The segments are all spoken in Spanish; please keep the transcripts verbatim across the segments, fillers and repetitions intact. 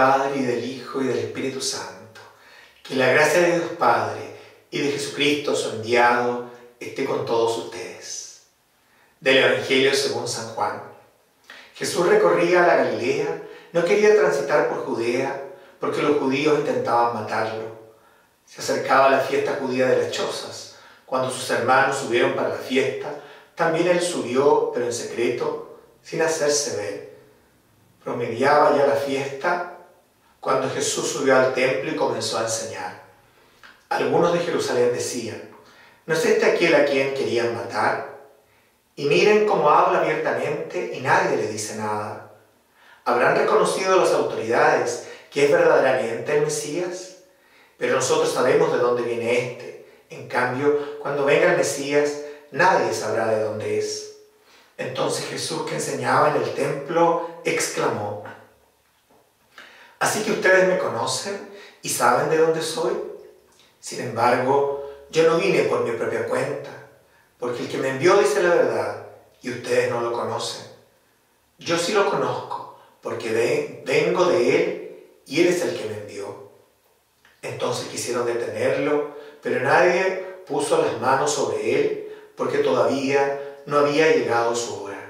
Padre, y del Hijo, y del Espíritu Santo. Que la gracia de Dios Padre y de Jesucristo, su enviado, esté con todos ustedes. Del Evangelio según San Juan. Jesús recorría la Galilea, no quería transitar por Judea, porque los judíos intentaban matarlo. Se acercaba la fiesta judía de las Chozas. Cuando sus hermanos subieron para la fiesta, también él subió, pero en secreto, sin hacerse ver. Promediaba ya la fiesta cuando Jesús subió al templo y comenzó a enseñar. Algunos de Jerusalén decían: ¿no es este aquel a quien querían matar? Y miren cómo habla abiertamente y nadie le dice nada. ¿Habrán reconocido las autoridades que es verdaderamente el Mesías? Pero nosotros sabemos de dónde viene éste. En cambio, cuando venga el Mesías, nadie sabrá de dónde es. Entonces Jesús, que enseñaba en el templo, exclamó: ¿así que ustedes me conocen y saben de dónde soy? Sin embargo, yo no vine por mi propia cuenta, porque el que me envió dice la verdad, y ustedes no lo conocen. Yo sí lo conozco, porque de, vengo de él, y él es el que me envió. Entonces quisieron detenerlo, pero nadie puso las manos sobre él, porque todavía no había llegado su hora.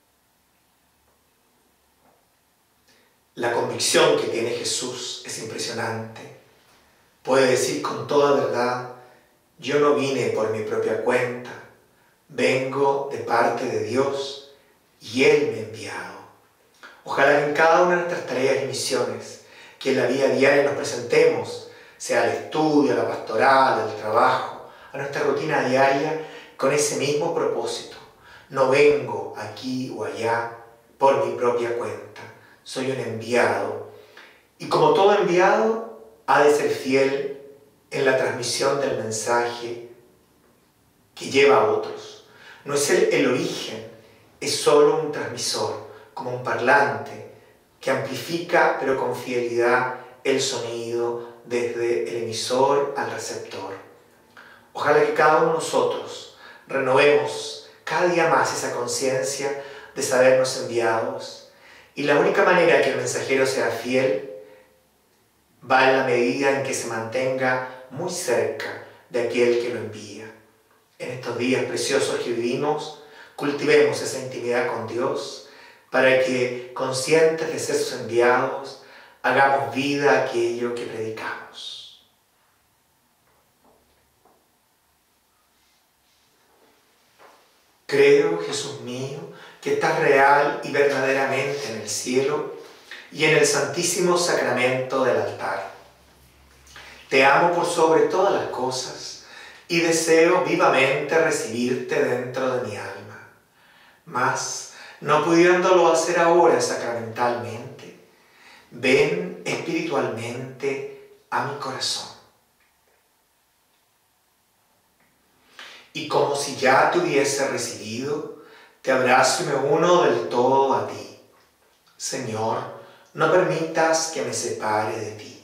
La convicción que tiene Jesús es impresionante. Puede decir con toda verdad: yo no vine por mi propia cuenta, vengo de parte de Dios y Él me ha enviado. Ojalá que en cada una de nuestras tareas y misiones, que en la vida diaria nos presentemos, sea al estudio, a la pastoral, al trabajo, a nuestra rutina diaria, con ese mismo propósito. No vengo aquí o allá por mi propia cuenta, soy un enviado. Y como todo enviado, ha de ser fiel en la transmisión del mensaje que lleva a otros. No es el, el origen, es solo un transmisor, como un parlante, que amplifica, pero con fidelidad, el sonido desde el emisor al receptor. Ojalá que cada uno de nosotros renovemos cada día más esa conciencia de sabernos enviados. Y la única manera que el mensajero sea fiel va en la medida en que se mantenga muy cerca de aquel que lo envía. En estos días preciosos que vivimos, cultivemos esa intimidad con Dios para que, conscientes de ser sus enviados, hagamos vida aquello que predicamos. Creo, Jesús mío, que estás real y verdaderamente en el cielo y en el santísimo sacramento del altar. Te amo por sobre todas las cosas y deseo vivamente recibirte dentro de mi alma. Mas, no pudiéndolo hacer ahora sacramentalmente, ven espiritualmente a mi corazón. Y como si ya te hubiese recibido, te abrazo y me uno del todo a ti. Señor, no permitas que me separe de ti.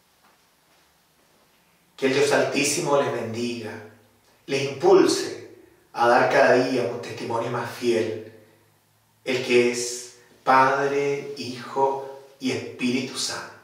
Que el Dios Altísimo les bendiga, les impulse a dar cada día un testimonio más fiel, el que es Padre, Hijo y Espíritu Santo.